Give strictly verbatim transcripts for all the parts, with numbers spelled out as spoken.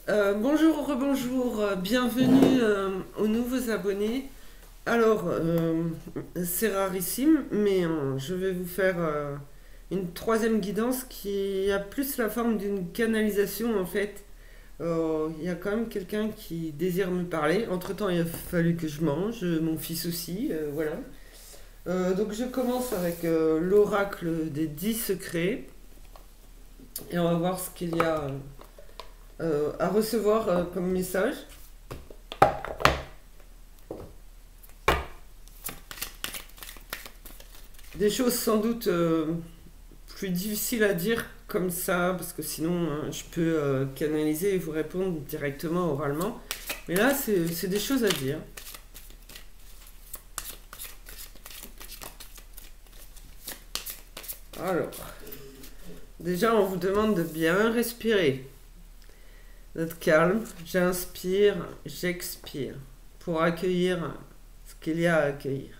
Euh, bonjour, rebonjour, euh, bienvenue euh, aux nouveaux abonnés. Alors, euh, c'est rarissime, mais euh, je vais vous faire euh, une troisième guidance qui a plus la forme d'une canalisation en fait. Euh, Il y a quand même quelqu'un qui désire me parler. Entre-temps, il a fallu que je mange, mon fils aussi, euh, voilà. Euh, donc, je commence avec euh, l'oracle des dix secrets et on va voir ce qu'il y a euh, à recevoir euh, comme message. Des choses sans doute euh, plus difficiles à dire comme ça, parce que sinon hein, je peux euh, canaliser et vous répondre directement oralement. Mais là, c'est c'est des choses à dire. Alors, déjà, on vous demande de bien respirer, d'être calme. J'inspire, j'expire pour accueillir ce qu'il y a à accueillir.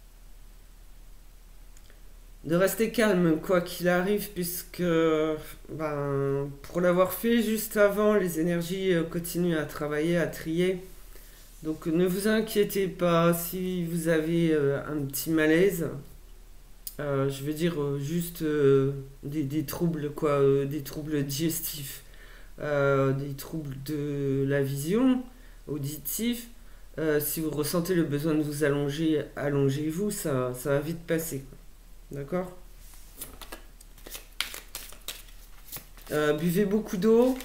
De rester calme quoi qu'il arrive, puisque ben, pour l'avoir fait juste avant, les énergies euh, continuent à travailler, à trier. Donc ne vous inquiétez pas si vous avez euh, un petit malaise. Euh, je veux dire euh, juste euh, des, des troubles quoi, euh, des troubles digestifs, euh, des troubles de la vision, auditifs. Euh, si vous ressentez le besoin de vous allonger, allongez-vous, ça, ça va vite passer, quoi. D'accord. Euh, Buvez beaucoup d'eau.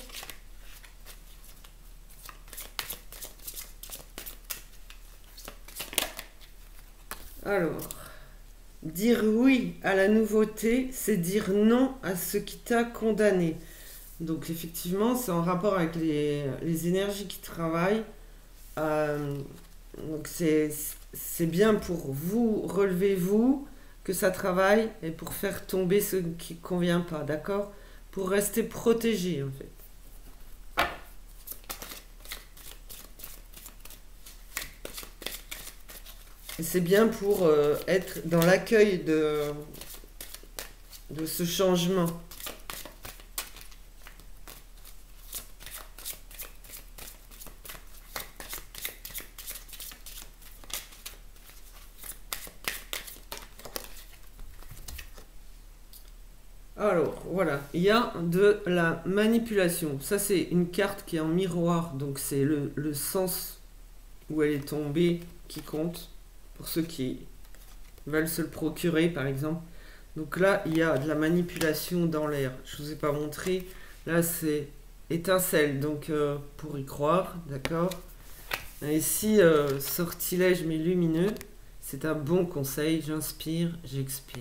Alors, dire oui à la nouveauté, c'est dire non à ce qui t'a condamné. Donc effectivement, c'est en rapport avec les, les énergies qui travaillent. Euh, donc c'est c'est bien pour vous, relevez-vous, que ça travaille, et pour faire tomber ce qui ne convient pas, d'accord. Pour rester protégé en fait. Et c'est bien pour euh, être dans l'accueil de, de ce changement. Alors, voilà, il y a de la manipulation. Ça, c'est une carte qui est en miroir, donc c'est le, le sens où elle est tombée qui compte, pour ceux qui veulent se le procurer, par exemple. Donc là, il y a de la manipulation dans l'air. Je ne vous ai pas montré. Là, c'est étincelle, donc euh, pour y croire, d'accord. Et ici, euh, sortilège mais lumineux, c'est un bon conseil. J'inspire, j'expire.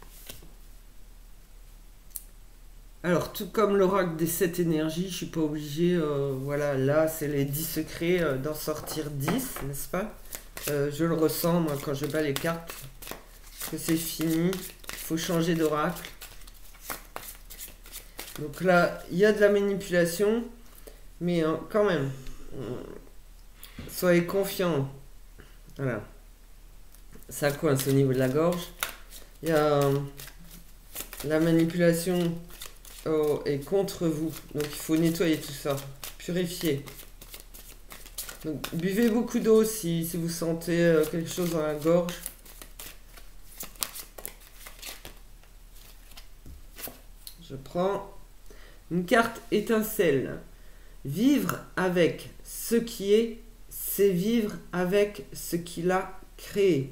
Alors, tout comme l'oracle des sept énergies, je suis pas obligé, euh, voilà, là, c'est les dix secrets, euh, d'en sortir dix, n'est-ce pas. Euh, Je le ressens, moi, quand je bats les cartes, que c'est fini, il faut changer d'oracle. Donc là, il y a de la manipulation, mais euh, quand même, euh, soyez confiants. Voilà, ça coince au niveau de la gorge. Il y a euh, la manipulation oh, est contre vous. Donc il faut nettoyer tout ça, purifier. Donc, buvez beaucoup d'eau si, si vous sentez euh, quelque chose dans la gorge. Je prends une carte étincelle. Vivre avec ce qui est, c'est vivre avec ce qu'il a créé.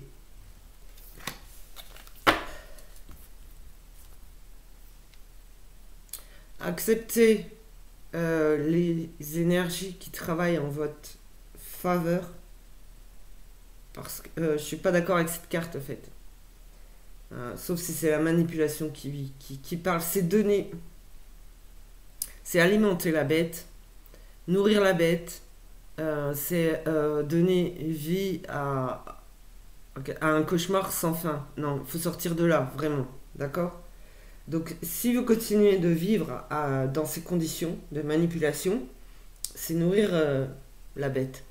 Acceptez euh, les énergies qui travaillent en votre faveur. Parce que euh, je suis pas d'accord avec cette carte en fait. Euh, sauf si c'est la manipulation qui, qui, qui parle. C'est donner, c'est alimenter la bête, nourrir la bête, euh, c'est euh, donner vie à, à un cauchemar sans fin. Non, il faut sortir de là, vraiment. D'accord. Donc, si vous continuez de vivre à- dans ces conditions de manipulation, c'est nourrir euh, la bête,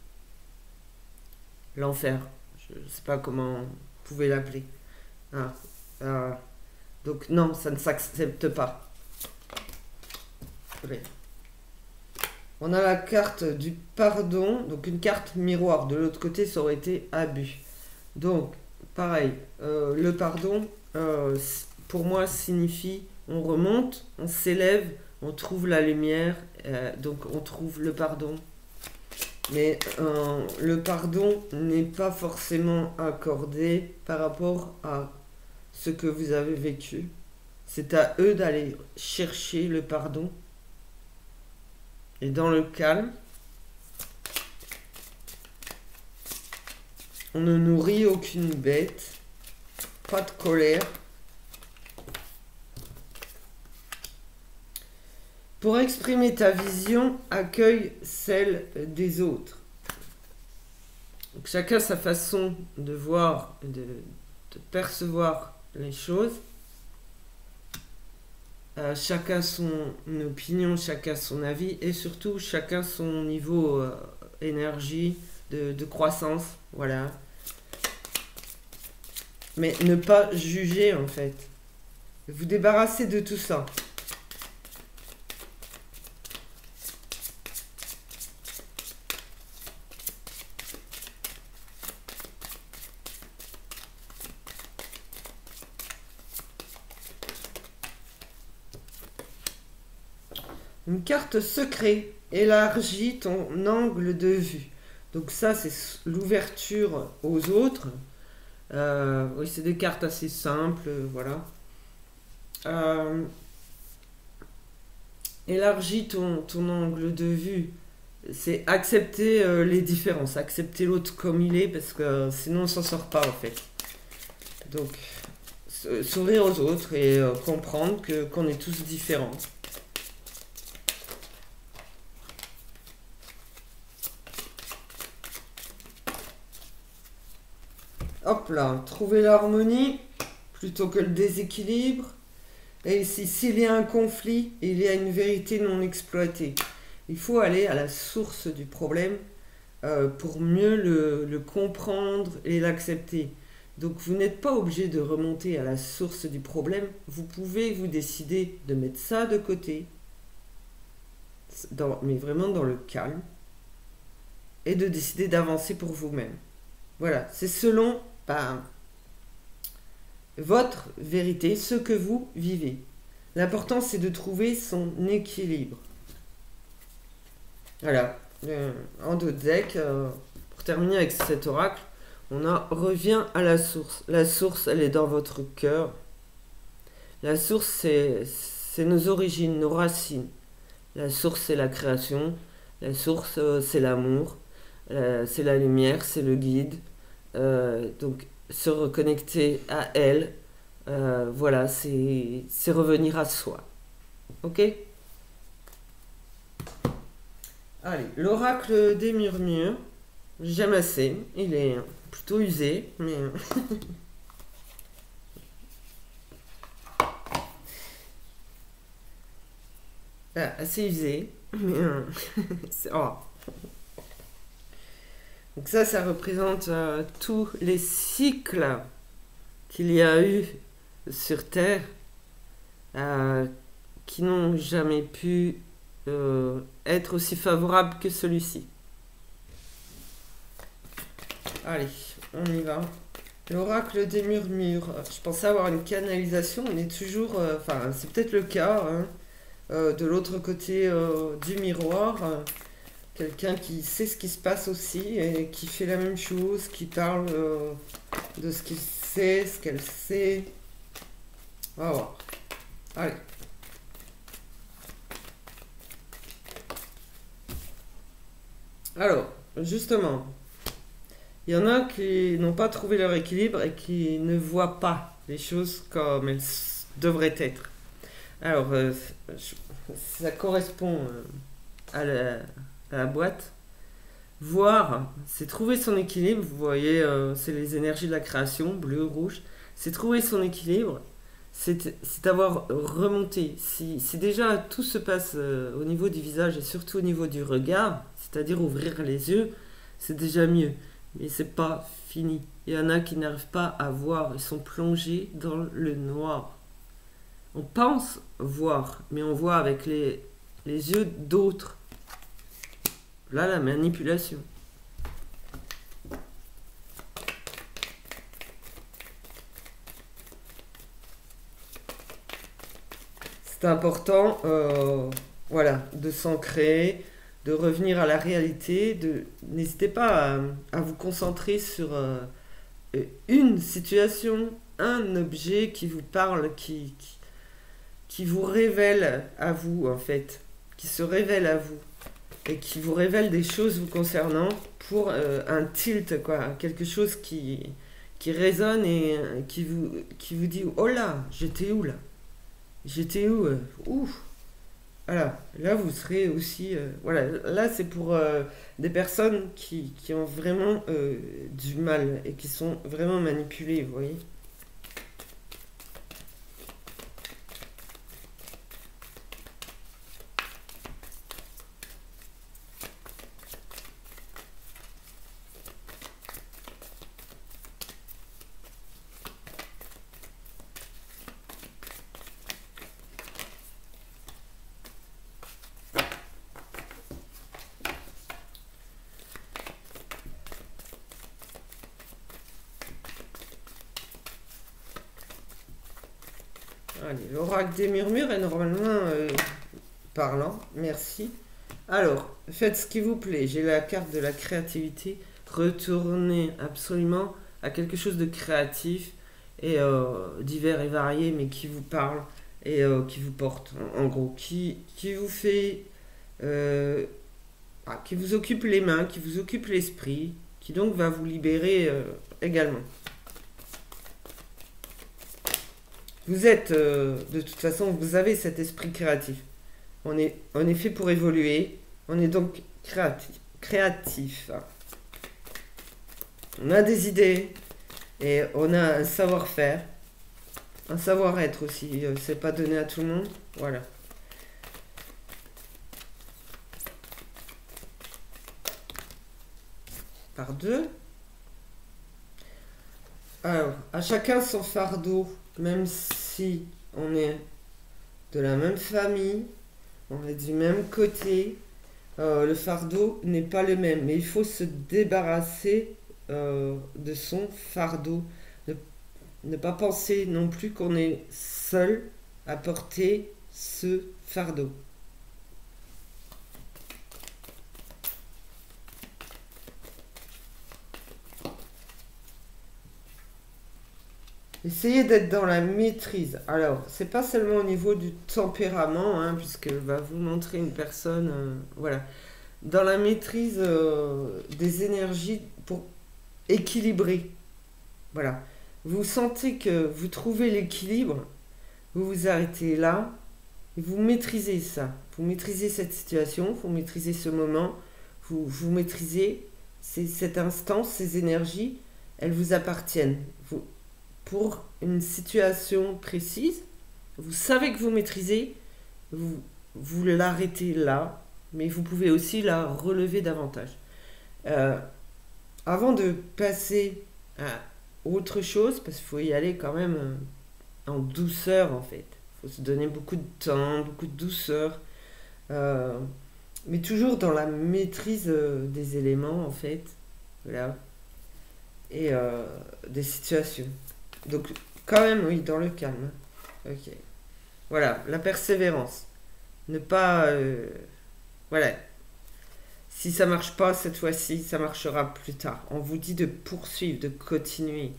l'enfer. Je ne sais pas comment vous pouvez l'appeler. Ah, euh, donc, non, ça ne s'accepte pas. Ouais. On a la carte du pardon, donc une carte miroir. De l'autre côté, ça aurait été abus. Donc, pareil, euh, le pardon, euh, pour moi, signifie on remonte, on s'élève, on trouve la lumière, euh, donc on trouve le pardon. Mais euh, le pardon n'est pas forcément accordé par rapport à ce que vous avez vécu. C'est à eux d'aller chercher le pardon. Et dans le calme, on ne nourrit aucune bête, pas de colère. Pour exprimer ta vision, accueille celle des autres. Donc, chacun sa façon de voir, de, de percevoir les choses. Euh, chacun son opinion, chacun son avis et surtout chacun son niveau euh, énergie, de, de croissance. Voilà. Mais ne pas juger en fait. Vous débarrasser de tout ça. Une carte secret élargit ton angle de vue. Donc ça, c'est l'ouverture aux autres. Euh, oui, c'est des cartes assez simples, voilà. Euh, élargit ton, ton angle de vue. C'est accepter euh, les différences, accepter l'autre comme il est, parce que euh, sinon on s'en sort pas en fait. Donc, s'ouvrir aux autres et euh, comprendre que qu'on est tous différents. Hop là, trouver l'harmonie plutôt que le déséquilibre. Et ici, s'il y a un conflit, il y a une vérité non exploitée. Il faut aller à la source du problème euh, pour mieux le, le comprendre et l'accepter. Donc vous n'êtes pas obligé de remonter à la source du problème. Vous pouvez vous décider de mettre ça de côté, dans, mais vraiment dans le calme, et de décider d'avancer pour vous-même. Voilà, c'est selon ben, votre vérité, ce que vous vivez. L'important, c'est de trouver son équilibre. Voilà, euh, en deux decks, euh, pour terminer avec cet oracle, on a revient à la source. La source, elle est dans votre cœur. La source, c'est c'est nos origines, nos racines. La source, c'est la création. La source, euh, c'est l'amour. Euh, c'est la lumière, c'est le guide. Euh, donc, se reconnecter à elle, euh, voilà, c'est c'est revenir à soi. Ok? Allez, l'oracle des murmures. J'aime assez. Il est plutôt usé, mais... ah, assez usé. Mais... oh. Donc ça, ça représente euh, tous les cycles qu'il y a eu sur Terre euh, qui n'ont jamais pu euh, être aussi favorables que celui-ci. Allez, on y va. L'oracle des murmures. Je pensais avoir une canalisation. On est toujours... Enfin, euh, c'est peut-être le cas. Hein, euh, de l'autre côté euh, du miroir. Euh, Quelqu'un qui sait ce qui se passe aussi et qui fait la même chose, qui parle euh, de ce qu'il sait, ce qu'elle sait. On va voir. Allez. Alors, justement, il y en a qui n'ont pas trouvé leur équilibre et qui ne voient pas les choses comme elles devraient être. Alors, euh, ça correspond à la... à la boîte. Voir, c'est trouver son équilibre. Vous voyez, euh, c'est les énergies de la création, bleu, rouge. C'est trouver son équilibre. C'est avoir remonté. Si, si déjà tout se passe euh, au niveau du visage et surtout au niveau du regard, c'est-à-dire ouvrir les yeux, c'est déjà mieux. Mais c'est pas fini. Il y en a qui n'arrivent pas à voir. Ils sont plongés dans le noir. On pense voir, mais on voit avec les, les yeux d'autres. Là, la manipulation. C'est important, euh, voilà, de s'ancrer, de revenir à la réalité. De... N'hésitez pas à, à vous concentrer sur euh, une situation, un objet qui vous parle, qui, qui, qui vous révèle à vous, en fait, qui se révèle à vous et qui vous révèle des choses vous concernant pour euh, un tilt, quoi, quelque chose qui, qui résonne et euh, qui vous, qui vous dit oh là, j'étais où là? J'étais où euh, Ouh, voilà, là vous serez aussi. Euh, voilà, là c'est pour euh, des personnes qui, qui ont vraiment euh, du mal et qui sont vraiment manipulées, vous voyez. Allez, l'oracle des murmures est normalement euh, parlant, merci. Alors, faites ce qui vous plaît. J'ai la carte de la créativité. Retournez absolument à quelque chose de créatif et euh, divers et varié, mais qui vous parle et euh, qui vous porte, en, en gros, qui, qui vous fait, euh, ah, qui vous occupe les mains, qui vous occupe l'esprit, qui donc va vous libérer euh, également. Vous êtes, euh, de toute façon, vous avez cet esprit créatif. On est, on est fait pour évoluer. On est donc créatif. créatif. On a des idées et on a un savoir-faire, un savoir-être aussi. Euh, C'est pas donné à tout le monde. Voilà. Par deux. Alors, à chacun son fardeau, même si on est de la même famille, on est du même côté, euh, le fardeau n'est pas le même. Mais il faut se débarrasser euh, de son fardeau. Ne, ne pas penser non plus qu'on est seul à porter ce fardeau. Essayez d'être dans la maîtrise. Alors, c'est pas seulement au niveau du tempérament, hein, puisque va vous montrer une personne, euh, voilà, dans la maîtrise euh, des énergies pour équilibrer. Voilà. Vous sentez que vous trouvez l'équilibre, vous vous arrêtez là, et vous maîtrisez ça. Vous maîtrisez cette situation, vous maîtrisez ce moment, vous, vous maîtrisez ces- cet instant, ces énergies, elles vous appartiennent. Vous, pour une situation précise, vous savez que vous maîtrisez, vous, vous l'arrêtez là, mais vous pouvez aussi la relever davantage. Euh, Avant de passer à autre chose, parce qu'il faut y aller quand même euh, en douceur en fait, il faut se donner beaucoup de temps, beaucoup de douceur, euh, mais toujours dans la maîtrise euh, des éléments en fait, voilà, et euh, des situations. Donc, quand même, oui, dans le calme. Ok. Voilà, la persévérance. Ne pas. Euh, voilà. Si ça marche pas cette fois-ci, ça marchera plus tard. On vous dit de poursuivre, de continuer.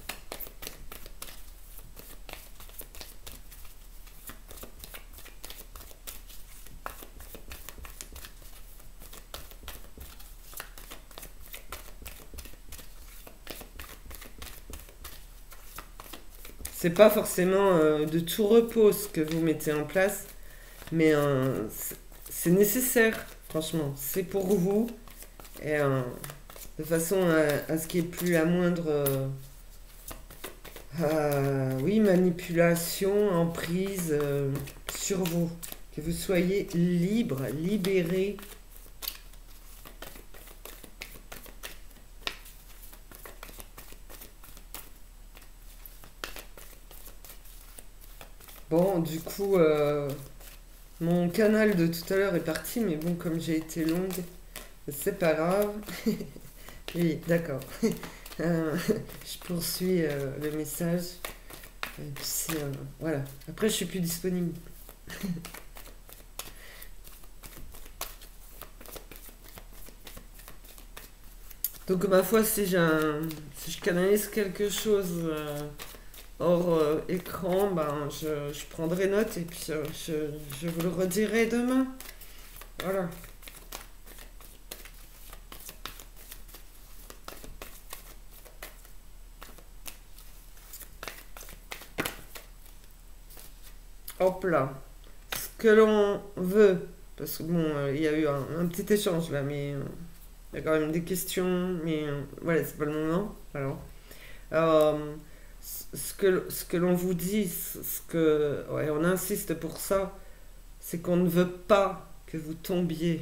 C'est pas forcément euh, de tout repos ce que vous mettez en place, mais euh, c'est c'est nécessaire, franchement. C'est pour vous. Et euh, de façon à, à ce qu'il n'y ait plus la moindre. Euh, euh, oui, manipulation, emprise euh, sur vous. Que vous soyez libre, libéré. Bon, du coup, euh, mon canal de tout à l'heure est parti, mais bon, comme j'ai été longue, C'est pas grave. Oui, d'accord. Euh, je poursuis euh, le message. Et puis, euh, voilà. Après, je suis plus disponible. Donc, ma foi, si, j'ai un- si je canalise quelque chose euh, hors euh, écran, ben, je, je prendrai note et puis euh, je, je vous le redirai demain. Voilà. Hop là. Ce que l'on veut, parce que bon, euh, il y a eu un, un petit échange là, mais euh, il y a quand même des questions, mais euh, voilà, c'est pas le moment. Alors, euh, ce que, ce que l'on vous dit, ce ce que, ouais, on insiste pour ça, c'est qu'on ne veut pas que vous tombiez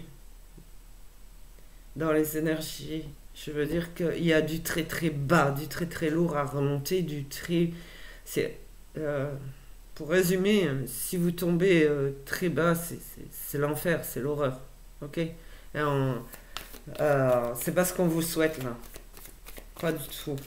dans les énergies. Je veux dire qu'il y a du très très bas, du très très lourd à remonter, du très. C'est. euh, pour résumer, euh, si vous tombez euh, très bas, c'est c'est- c'est l'enfer, c'est l'horreur. Ok? Et on- euh, c'est pas ce qu'on vous souhaite là. Pas du tout.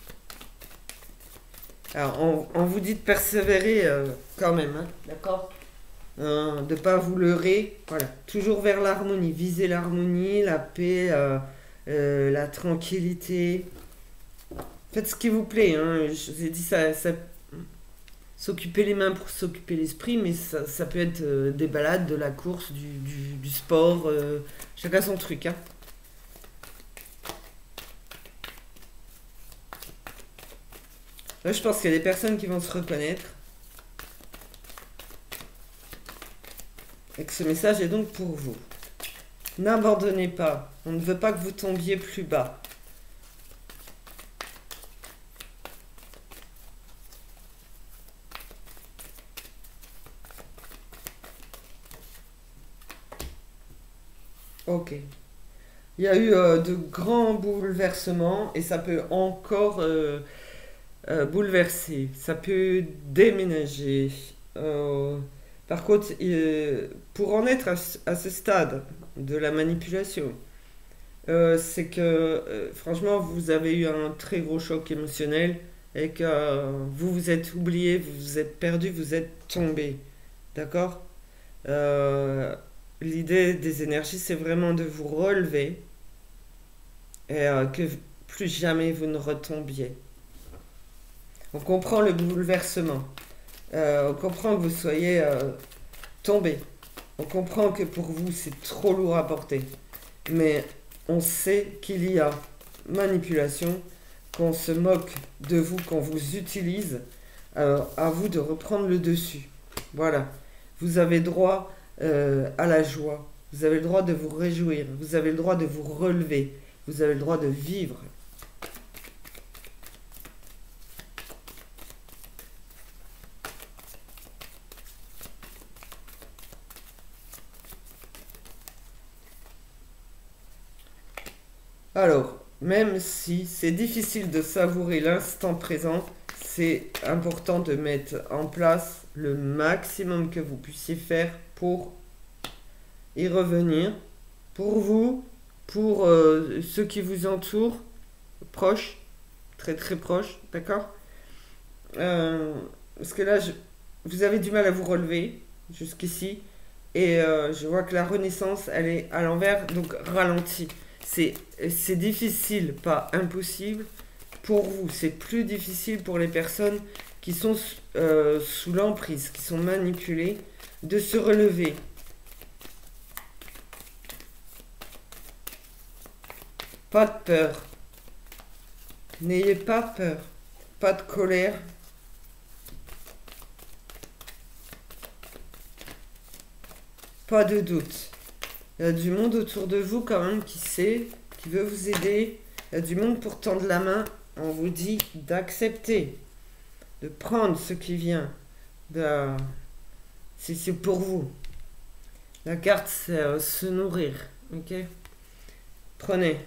Alors, on, on vous dit de persévérer euh, quand même, hein, d'accord? Hein, de pas vous leurrer. Voilà. Toujours vers l'harmonie. Visez l'harmonie, la paix, euh, euh, la tranquillité. Faites ce qui vous plaît. Hein. Je vous ai dit ça, ça s'occuper les mains pour s'occuper l'esprit, mais ça, ça peut être euh, des balades, de la course, du, du, du sport, euh, chacun son truc. Hein. Là, je pense qu'il y a des personnes qui vont se reconnaître et que ce message est donc pour vous. N'abandonnez pas, on ne veut pas que vous tombiez plus bas. Ok. Il y a eu euh, de grands bouleversements et ça peut encore euh, euh, bouleverser. Ça peut déménager. Euh, par contre, il- pour en être à, ce à ce stade de la manipulation, euh, c'est que euh, franchement, vous avez eu un très gros choc émotionnel et que euh, vous vous êtes oublié, vous vous êtes perdu, vous êtes tombé. D'accord? Euh, L'idée des énergies, c'est vraiment de vous relever et euh, que plus jamais vous ne retombiez. On comprend le bouleversement. Euh, on comprend que vous soyez euh, tombé. On comprend que pour vous, c'est trop lourd à porter. Mais on sait qu'il y a manipulation, qu'on se moque de vous, qu'on vous utilise. Alors, à vous de reprendre le dessus. Voilà. Vous avez droit euh, à la joie. Vous avez le droit de vous réjouir. Vous avez le droit de vous relever. Vous avez le droit de vivre. Alors, même si c'est difficile de savourer l'instant présent, c'est important de mettre en place le maximum que vous puissiez faire pour y revenir, pour vous, pour euh, ceux qui vous entourent, proches, très très proches, d'accord? Euh, Parce que là, je- vous avez du mal à vous relever jusqu'ici, et euh, je vois que la renaissance, elle est à l'envers, donc ralentie. C'est c'est difficile, pas impossible, pour vous. C'est plus difficile pour les personnes qui sont euh, sous l'emprise, qui sont manipulées, de se relever. Pas de peur. N'ayez pas peur. Pas de colère. Pas de doute. Il y a du monde autour de vous quand même qui sait, qui veut vous aider. Il y a du monde pour tendre la main. On vous dit d'accepter, de prendre ce qui vient. De... Si c'est pour vous. La carte, c'est euh, se nourrir. Ok? Prenez.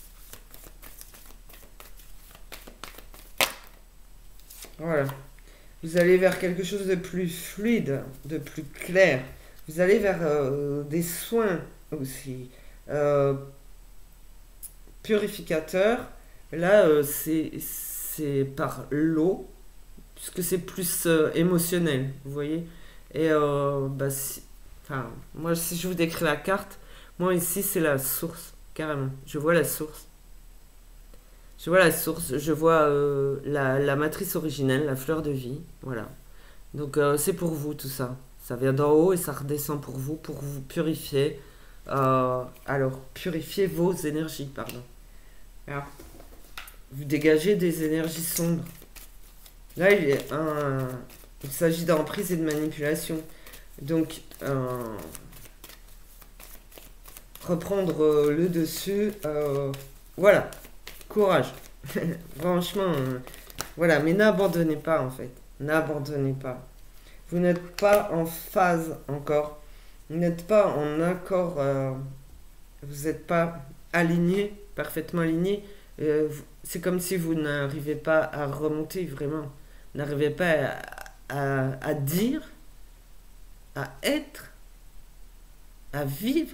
Voilà. Vous allez vers quelque chose de plus fluide, de plus clair. Vous allez vers euh, des soins aussi. Euh, purificateurs. Là, euh, c'est c'est par l'eau, puisque c'est plus euh, émotionnel, vous voyez. Et euh, bah, si- enfin, moi, si je vous décris la carte, moi ici, c'est la source, carrément. Je vois la source. Je vois la source, je vois euh, la, la matrice originelle, la fleur de vie, voilà. Donc euh, c'est pour vous tout ça. Ça vient d'en haut et ça redescend pour vous, pour vous purifier. Euh, alors, purifier vos énergies, pardon. Alors, vous dégagez des énergies sombres. Là, il, est un, il s'agit d'emprise et de manipulation. Donc, euh, reprendre euh, le dessus, euh, voilà, courage. Franchement, euh, voilà, mais n'abandonnez pas en fait. N'abandonnez pas. Vous n'êtes pas en phase encore. Vous n'êtes pas en accord. euh, vous n'êtes pas aligné, parfaitement aligné. Euh, vous- c'est comme si vous n'arrivez pas à remonter vraiment. Vous n'arrivez pas à, à- à dire, à être, à vivre.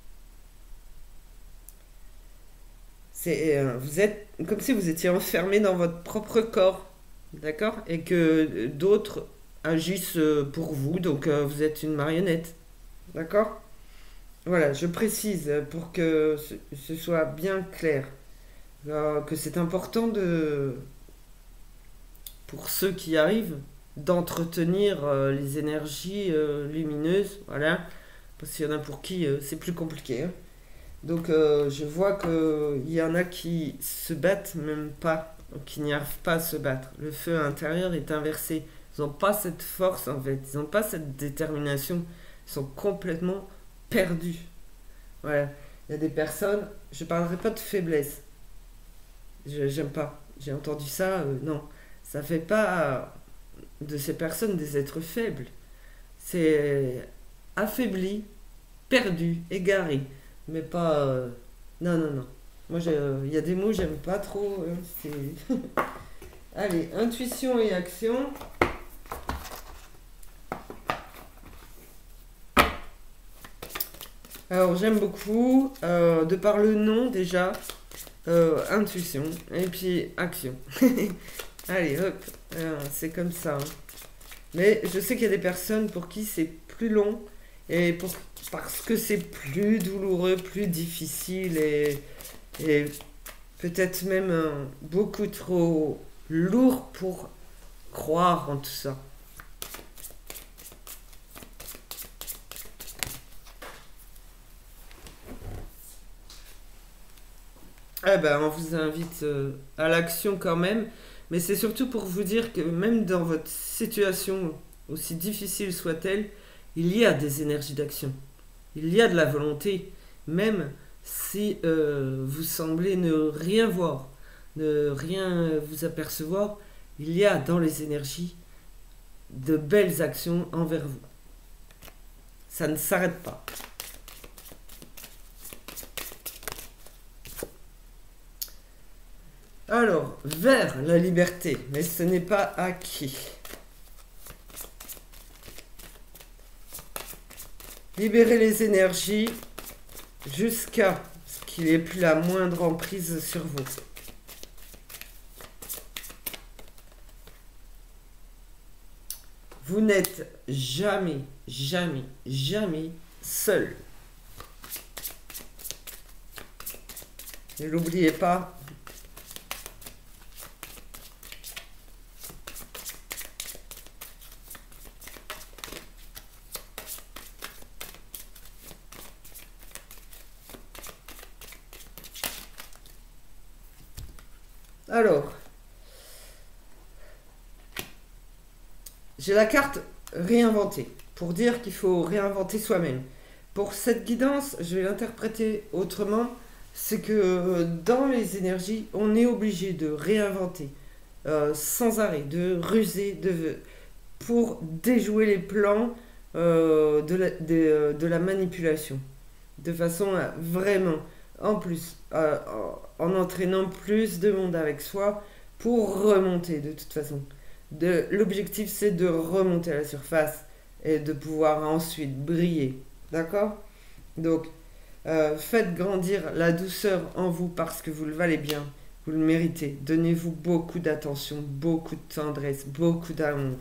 C'est, euh, vous êtes comme si vous étiez enfermé dans votre propre corps, d'accord? Et que d'autres agissent euh, pour vous, donc euh, vous êtes une marionnette, d'accord? Voilà, je précise euh, pour que ce, ce soit bien clair, euh, que c'est important de, pour ceux qui arrivent, d'entretenir euh, les énergies euh, lumineuses, voilà, parce qu'il y en a pour qui euh, c'est plus compliqué, hein. Donc euh, je vois qu'il y en a qui se battent même pas, qui n'y arrivent pas à se battre. Le feu intérieur est inversé. Ils n'ont pas cette force en fait, ils n'ont pas cette détermination. Ils sont complètement perdus. Voilà. Il y a des personnes, je ne parlerai pas de faiblesse. Je j'aime pas. J'ai entendu ça, euh, non. Ça fait pas de ces personnes des êtres faibles. C'est affaibli, perdu, égaré. Mais pas. euh, Non, non, non. Moi, j'ai- il y a des mots que j'aime pas trop. euh, c'est- Allez, intuition et action. Alors, j'aime beaucoup, euh, de par le nom déjà, euh, intuition et puis action. Allez, hop, euh, c'est comme ça, hein. Mais je sais qu'il y a des personnes pour qui c'est plus long et pour, parce que c'est plus douloureux, plus difficile et, et peut-être même euh, beaucoup trop lourd pour croire en tout ça. Eh ben, on vous invite euh, à l'action quand même, mais c'est surtout pour vous dire que même dans votre situation, aussi difficile soit-elle, il y a des énergies d'action. Il y a de la volonté, même si euh, vous semblez ne rien voir, ne rien vous apercevoir, il y a dans les énergies de belles actions envers vous. Ça ne s'arrête pas. Alors, vers la liberté, mais ce n'est pas acquis. Libérez les énergies jusqu'à ce qu'il n'y ait plus la moindre emprise sur vous. Vous n'êtes jamais, jamais, jamais seul. Ne l'oubliez pas. Alors, j'ai la carte réinventer, pour dire qu'il faut réinventer soi-même. Pour cette guidance, je vais l'interpréter autrement, c'est que euh, dans les énergies, on est obligé de réinventer euh, sans arrêt, de ruser, de, pour déjouer les plans euh, de, la, de, euh, de la manipulation. De façon à vraiment, en plus, euh, en en entraînant plus de monde avec soi pour remonter de toute façon. De, l'objectif, c'est de remonter à la surface et de pouvoir ensuite briller. D'accord? Donc, euh, faites grandir la douceur en vous parce que vous le valez bien, vous le méritez. Donnez-vous beaucoup d'attention, beaucoup de tendresse, beaucoup d'amour.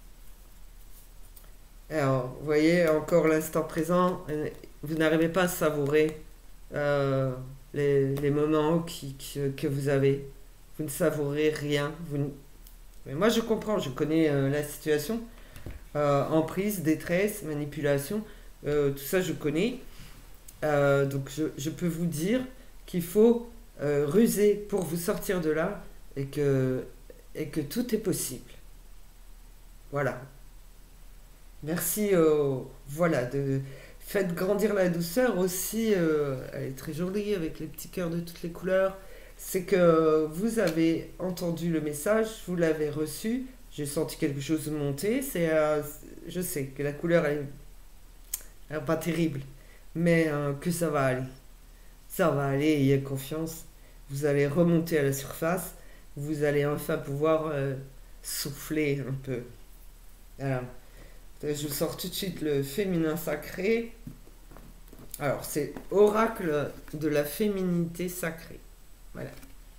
Alors, vous voyez, encore l'instant présent, euh, vous n'arrivez pas à savourer euh, les, les moments qui, qui- que vous avez. Vous ne savourez rien. Vous ne- Mais moi, je comprends, je connais euh, la situation. Euh, emprise, détresse, manipulation, euh, tout ça, je connais. Euh, donc, je, je peux vous dire qu'il faut euh, ruser pour vous sortir de là et que, et que tout est possible. Voilà. Merci, euh, voilà, de faites grandir la douceur aussi. Euh, elle est très jolie avec les petits cœurs de toutes les couleurs. C'est que vous avez entendu le message, vous l'avez reçu. J'ai senti quelque chose monter. C'est, euh, je sais que la couleur elle est, elle est pas terrible, mais euh, que ça va aller. Ça va aller. Ayez confiance. Vous allez remonter à la surface. Vous allez enfin pouvoir euh, souffler un peu. Voilà. Je vous sors tout de suite le féminin sacré. Alors, c'est oracle de la féminité sacrée. Voilà.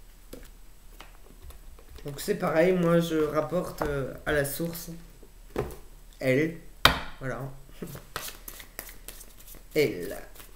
Donc, c'est pareil, moi je rapporte euh, à la source. Elle. Voilà. Elle.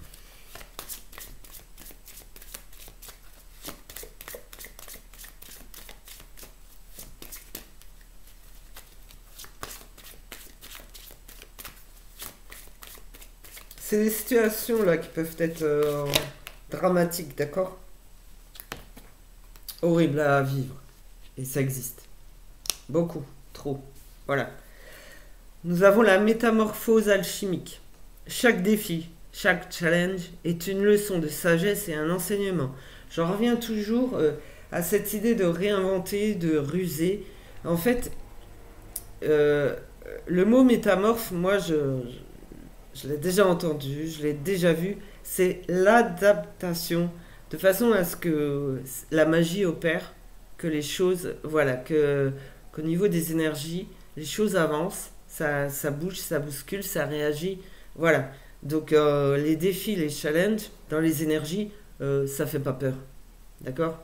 C'est des situations là qui peuvent être euh, dramatiques, d'accord? Horribles à vivre. Et ça existe. Beaucoup. Trop. Voilà. Nous avons la métamorphose alchimique. Chaque défi, chaque challenge est une leçon de sagesse et un enseignement. J'en reviens toujours euh, à cette idée de réinventer, de ruser. En fait, euh, le mot métamorphe, moi, je, je, je l'ai déjà entendu, je l'ai déjà vu. C'est l'adaptation de façon à ce que la magie opère, que les choses, voilà, que qu'au niveau des énergies, les choses avancent, ça, ça bouge, ça bouscule, ça réagit, voilà. Donc euh, les défis, les challenges dans les énergies, euh, ça fait pas peur, d'accord?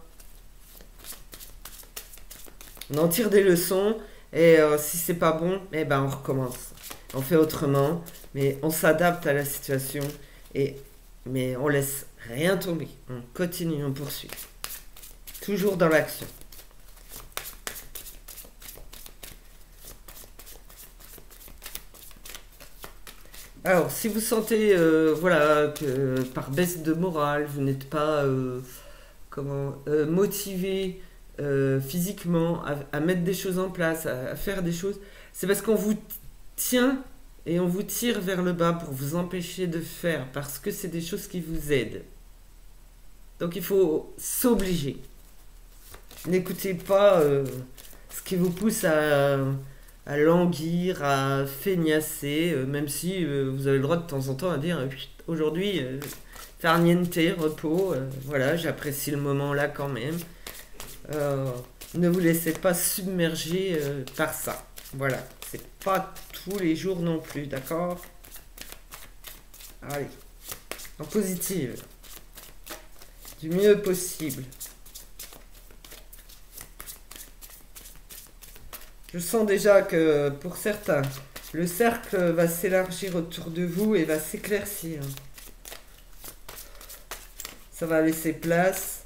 On en tire des leçons et euh, si c'est pas bon, eh ben on recommence. On fait autrement, mais on s'adapte à la situation et mais on laisse rien tomber. On continue, on poursuit. Toujours dans l'action. Alors, si vous sentez, euh, voilà, que par baisse de morale, vous n'êtes pas, euh, comment, euh, motivé euh, physiquement à, à mettre des choses en place, à, à faire des choses, c'est parce qu'on vous tient et on vous tire vers le bas pour vous empêcher de faire, parce que c'est des choses qui vous aident. Donc, il faut s'obliger. N'écoutez pas euh, ce qui vous pousse à, à languir, à feignasser, euh, même si euh, vous avez le droit de temps en temps à dire euh, aujourd'hui, euh, faire niente, repos, euh, voilà, j'apprécie le moment là quand même. Euh, ne vous laissez pas submerger euh, par ça. Voilà, c'est pas tous les jours non plus, d'accord? Allez, en positive, du mieux possible. Je sens déjà que pour certains, le cercle va s'élargir autour de vous et va s'éclaircir. Ça va laisser place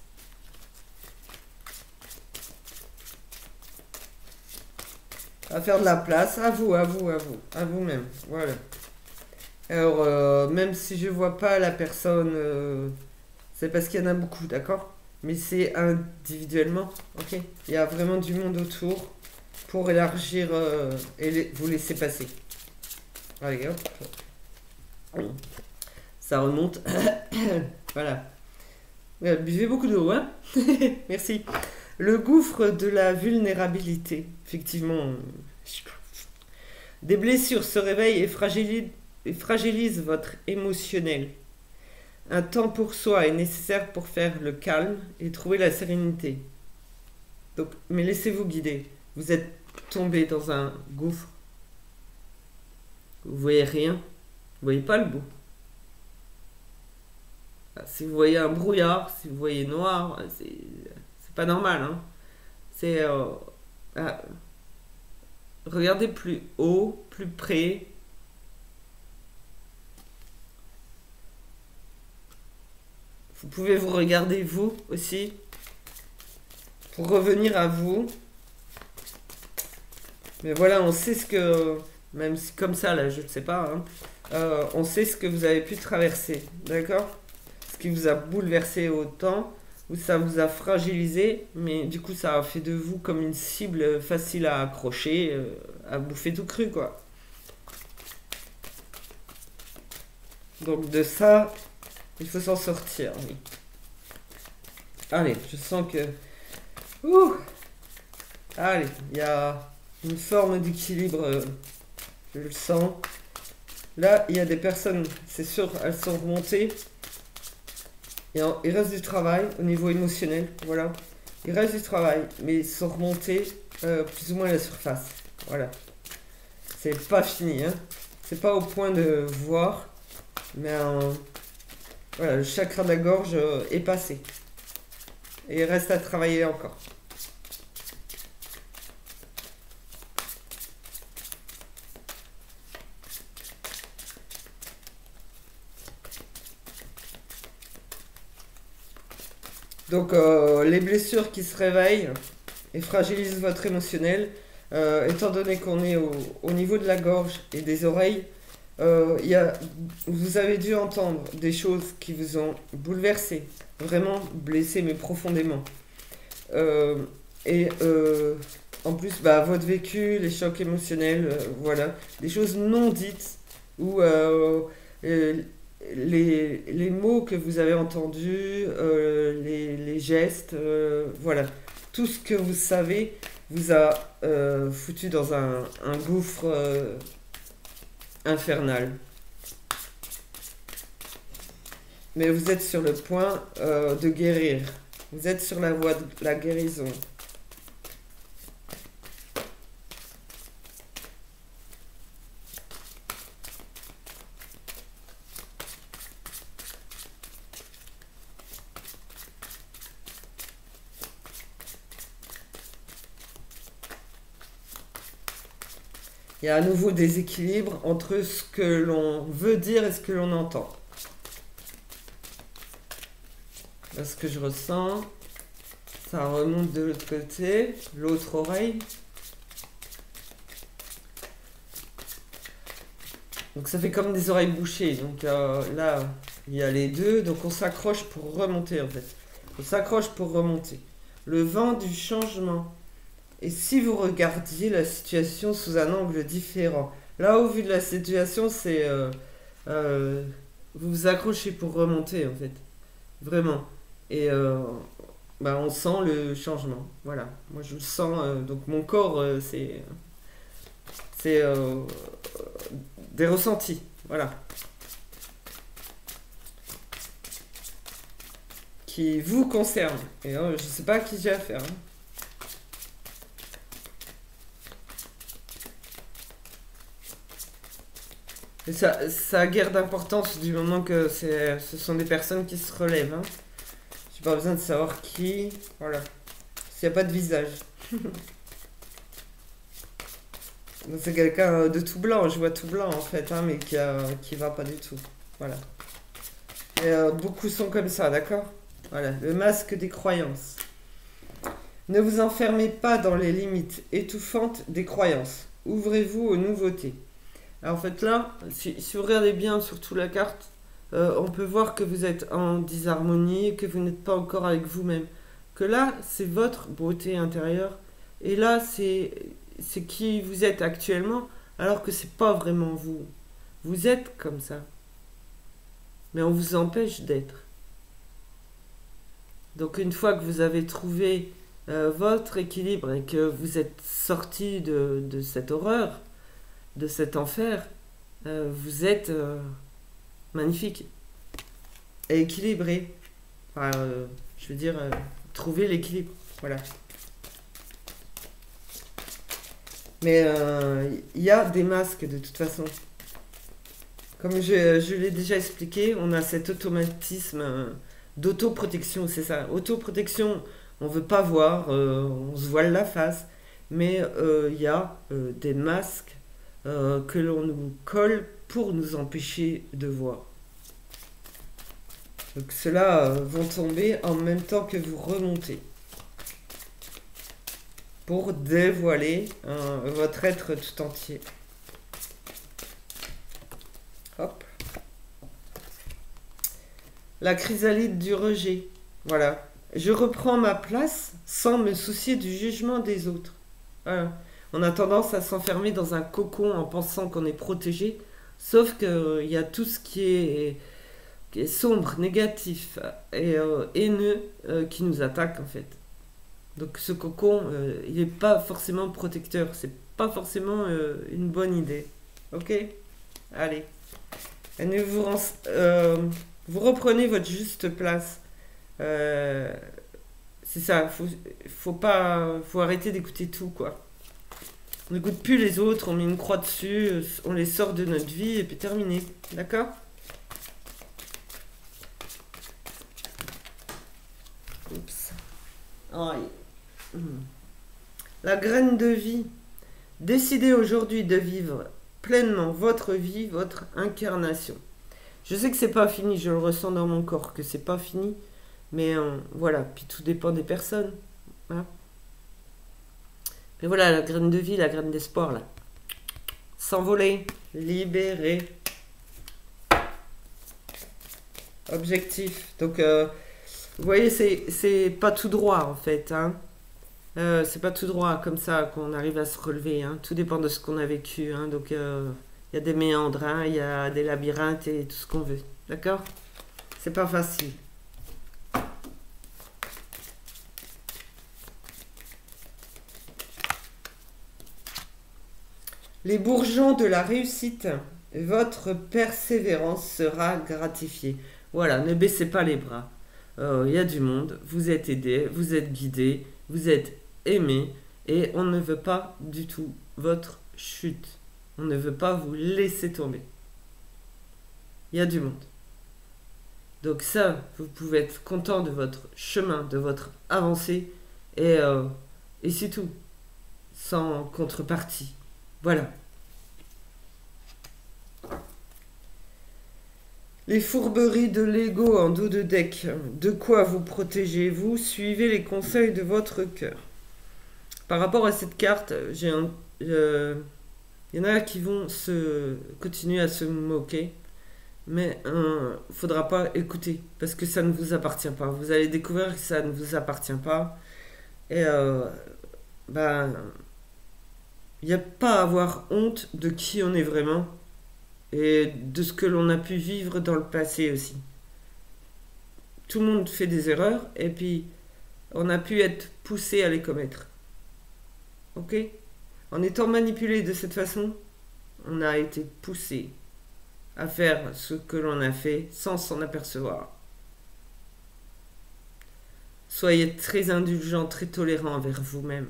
à faire de la place à vous, à vous, à vous, à vous-même. Voilà. Alors, euh, même si je vois pas la personne, euh, c'est parce qu'il y en a beaucoup, d'accord? Mais c'est individuellement, ok? Il y a vraiment du monde autour pour élargir euh, et les- vous laisser passer. Allez, hop. Ça remonte. Voilà. Euh, Buvez beaucoup d'eau, hein? Merci. Le gouffre de la vulnérabilité. Effectivement, euh, des blessures se réveillent et fragilisent, et fragilisent votre émotionnel. Un temps pour soi est nécessaire pour faire le calme et trouver la sérénité. Donc, mais laissez-vous guider. Vous êtes tombez dans un gouffre, vous voyez rien, vous voyez pas le bout. Si vous voyez un brouillard, si vous voyez noir, c'est c'est pas normal, hein. C'est euh, ah, regardez plus haut, plus près. Vous pouvez vous regarder vous aussi pour revenir à vous. Mais voilà, on sait ce que, même si comme ça là, je ne sais pas, hein, euh, on sait ce que vous avez pu traverser, d'accord? Ce qui vous a bouleversé autant, ou ça vous a fragilisé, mais du coup ça a fait de vous comme une cible facile à accrocher, euh, à bouffer tout cru, quoi. Donc de ça, il faut s'en sortir, oui. Allez, je sens que... Ouh. Allez, il y a une forme d'équilibre, euh, je le sens. Là, il y a des personnes, c'est sûr, elles sont remontées. Et en- il reste du travail au niveau émotionnel, voilà. Il reste du travail, mais ils sont remontés euh, plus ou moins à la surface. Voilà. C'est pas fini, hein. C'est pas au point de voir, mais euh, voilà, le chakra de la gorge euh, est passé. Et il reste à travailler encore. Donc, euh, les blessures qui se réveillent et fragilisent votre émotionnel, euh, étant donné qu'on est au, au niveau de la gorge et des oreilles, euh, il y a, vous avez dû entendre des choses qui vous ont bouleversé, vraiment blessé, mais profondément. Euh, et euh, en plus, bah, votre vécu, les chocs émotionnels, euh, voilà, des choses non dites ou euh, euh, les, les mots que vous avez entendus, euh, les, les gestes, euh, voilà, tout ce que vous savez vous a euh, foutu dans un, un gouffre euh, infernal. Mais vous êtes sur le point euh, de guérir. Vous êtes sur la voie de la guérison. Il y a à nouveau des équilibres entre ce que l'on veut dire et ce que l'on entend. Là, ce que je ressens, ça remonte de l'autre côté, l'autre oreille. Donc ça fait comme des oreilles bouchées. Donc euh, là, il y a les deux. Donc on s'accroche pour remonter en fait. On s'accroche pour remonter. Le vent du changement. Et si vous regardiez la situation sous un angle différent, là au vu de la situation, c'est... euh, euh, vous vous accrochez pour remonter en fait. Vraiment. Et euh, bah, on sent le changement. Voilà. Moi je le sens. euh, donc mon corps, euh, c'est... C'est euh, des ressentis. Voilà. Qui vous concernent. Et euh, je sais pas à qui j'ai affaire, hein. Et ça, ça a guère d'importance du moment que c'est, ce sont des personnes qui se relèvent, hein. J'ai pas besoin de savoir qui. Voilà. S'il n'y a pas de visage. Donc c'est quelqu'un de tout blanc, je vois tout blanc en fait, hein, mais qui, a, qui va pas du tout. Voilà. Et euh, beaucoup sont comme ça, d'accord? Voilà, le masque des croyances. Ne vous enfermez pas dans les limites étouffantes des croyances. Ouvrez-vous aux nouveautés. Alors, en fait, là, si, si vous regardez bien surtout la carte, euh, on peut voir que vous êtes en disharmonie, que vous n'êtes pas encore avec vous-même. Que là, c'est votre beauté intérieure. Et là, c'est c'est qui vous êtes actuellement, alors que c'est pas vraiment vous. Vous êtes comme ça. Mais on vous empêche d'être. Donc, une fois que vous avez trouvé euh, votre équilibre et que vous êtes sorti de, de cette horreur, de cet enfer, euh, vous êtes euh, magnifique et équilibré. Enfin, euh, je veux dire, euh, trouver l'équilibre. Voilà. Mais euh, il y a des masques de toute façon. Comme je, je l'ai déjà expliqué, on a cet automatisme euh, d'autoprotection, c'est ça. Autoprotection, on veut pas voir, euh, on se voile la face. Mais euh, il y a euh, des masques euh, que l'on nous colle pour nous empêcher de voir. Donc ceux-là euh, vont tomber en même temps que vous remontez. Pour dévoiler hein, votre être tout entier. Hop. La chrysalide du rejet. Voilà. Je reprends ma place sans me soucier du jugement des autres. Voilà. On a tendance à s'enfermer dans un cocon en pensant qu'on est protégé. Sauf qu'il euh, y a tout ce qui est, qui est sombre, négatif et euh, haineux euh, qui nous attaque en fait. Donc ce cocon, euh, il n'est pas forcément protecteur. C'est pas forcément euh, une bonne idée. Ok? Allez. Et vous, ren- euh, vous reprenez votre juste place. Euh, c'est ça. Faut, faut pas, faut arrêter d'écouter tout quoi. On n'écoute plus les autres. On met une croix dessus. On les sort de notre vie et puis terminé. D'accord? Oups. Aïe. La graine de vie. Décidez aujourd'hui de vivre pleinement votre vie, votre incarnation. Je sais que c'est pas fini, je le ressens dans mon corps que c'est pas fini, mais euh, voilà, puis tout dépend des personnes. Voilà. Mais voilà, la graine de vie, la graine d'espoir là. S'envoler, libérer. Objectif. Donc, euh, vous voyez, c'est c'est pas tout droit en fait, hein. Euh, c'est pas tout droit comme ça qu'on arrive à se relever. Hein. Tout dépend de ce qu'on a vécu. Hein. Donc il euh, y a des méandres, il hein, y a des labyrinthes et tout ce qu'on veut. D'accord? C'est pas facile. Les bourgeons de la réussite, votre persévérance sera gratifiée. Voilà, ne baissez pas les bras. Il euh, y a du monde, vous êtes aidé, vous êtes guidé, vous êtes aimé et on ne veut pas du tout votre chute. On ne veut pas vous laisser tomber. Il y a du monde. Donc ça, vous pouvez être content de votre chemin, de votre avancée et, euh, et c'est tout. Sans contrepartie. Voilà. Les fourberies de l'ego en dos de deck. De quoi vous protégez-vous? Suivez les conseils de votre cœur. Par rapport à cette carte, j'ai un, euh, il y en a qui vont se continuer à se moquer, mais il euh, ne faudra pas écouter parce que ça ne vous appartient pas. Vous allez découvrir que ça ne vous appartient pas. Et euh, ben, il n'y a pas à avoir honte de qui on est vraiment et de ce que l'on a pu vivre dans le passé aussi. Tout le monde fait des erreurs et puis on a pu être poussé à les commettre. Ok? En étant manipulé de cette façon, on a été poussé à faire ce que l'on a fait sans s'en apercevoir. Soyez très indulgent, très tolérant envers vous-même.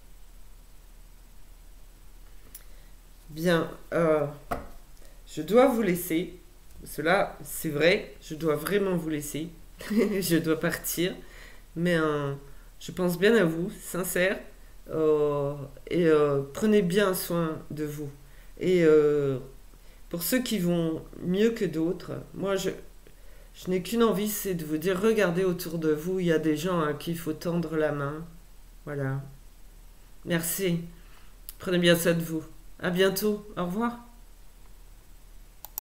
Bien, euh, je dois vous laisser. Cela, c'est vrai, je dois vraiment vous laisser. Je dois partir. Mais euh, je pense bien à vous, sincère. Euh, et euh, prenez bien soin de vous. Et euh, pour ceux qui vont mieux que d'autres, moi je, je n'ai qu'une envie, c'est de vous dire, regardez autour de vous, il y a des gens à qui il faut tendre la main. Voilà. Merci. Prenez bien soin de vous. À bientôt. Au revoir.